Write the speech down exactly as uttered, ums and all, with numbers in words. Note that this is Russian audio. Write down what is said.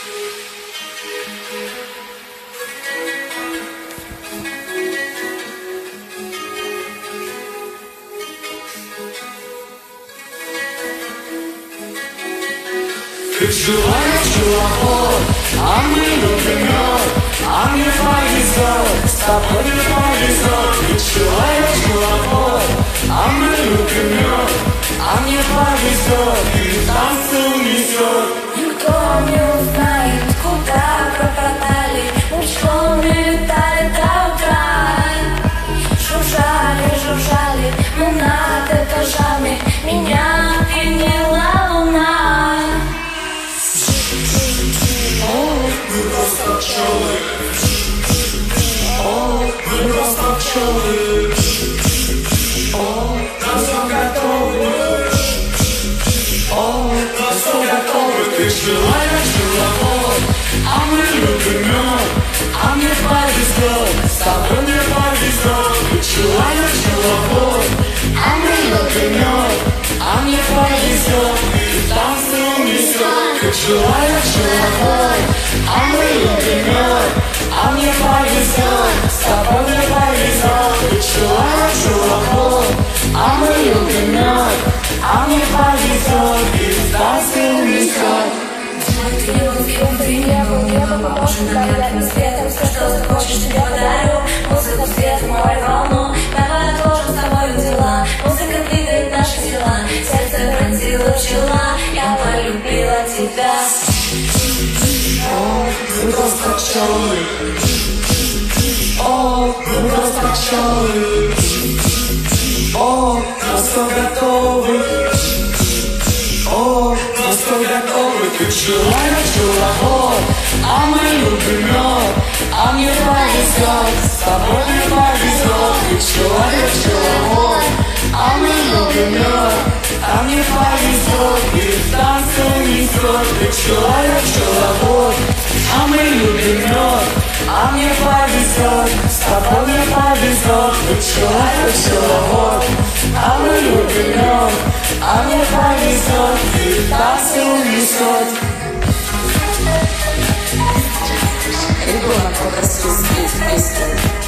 Ты человек, пчеловод, а мы любим мед, а мне повезет, с тобой не повезет. Ты человек, пчеловод, а мы любим мед, а мне повезет, и танцы унесет. Никто не узнает, куда пропадали, пучком летали до утра. Жужжали, жужжали, мы над этажами, меня опьянила луна. Мы просто пчелы, о, мы просто пчелы, о, на все готовы, о, на все готовы. Ты человек, пчеловод, а мы любим мед, а мне повезет, с тобой не повезет. Ты человек, пчеловод, а мы любим мед, а мне повезет, и танцы унесет. Ты человек, пчеловод, а мы любим мед, а мне повезет, с тобой не повезет. Ты человек, пчеловод, а мы любим мед, а мне повезет, и танцы унесет. Ты не был фильм, ты не был небо, поможет нам ярким светом. Все, что захочешь, тебе подарю. Музыку, свет, море, волну, давай отложим с тобой дела. Музыка двигает наши тела, сердце пронзила пчела, я полюбила тебя. О, мы просто пчелы, о, мы просто пчелы, о, на все готовы, о, на все готовы. Ты человек, пчеловод, а мы любим мед, а мне повезет, с тобой не повезет. Ты человек, пчеловод, а мы любим мед, а мне повезет, и в танце унесет. Ты человек, пчеловод, а мы любим мед, а мне повезет, с тобой не повезет. Ты человек, пчеловод, а мы любим мед, а мне повезет, и в танце унесет. Ребенок попросил спеть песню.